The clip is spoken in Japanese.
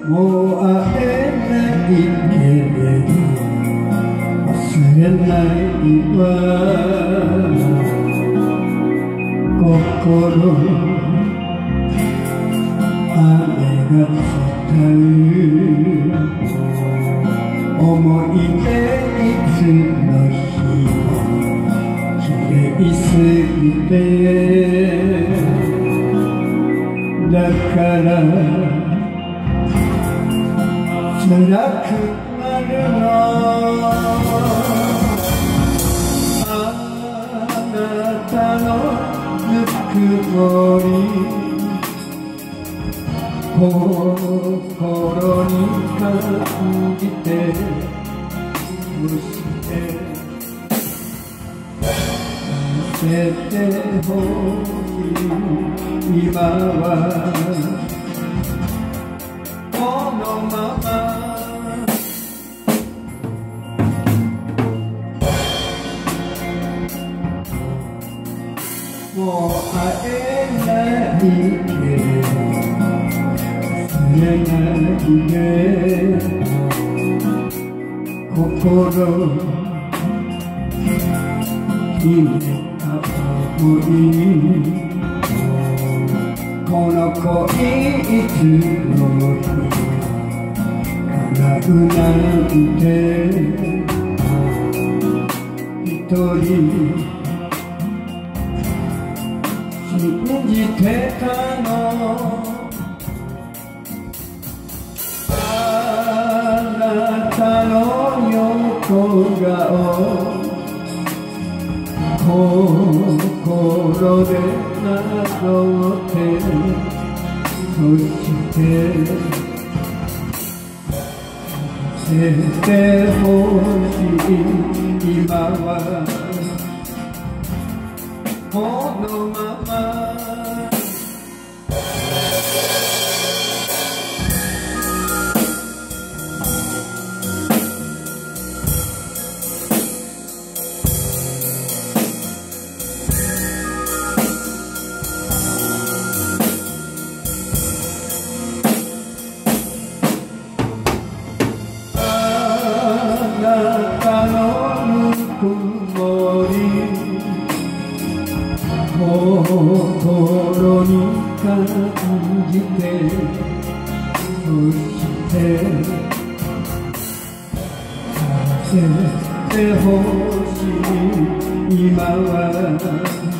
もう会えないけれど忘れないわ心雨が伝う思い出いつの日も綺麗すぎてだから辛くなるのあなたのぬくもり心に感じてそして見せてほしい今はこのままもう会えないけれど忘れないで心秘めた想いこの恋いつの日叶うなんて一人信じてたのあなたの横顔心でなぞってそして見せてほしい今はこのままあなたのぬくもり心に感じてそしてさせてほしい今は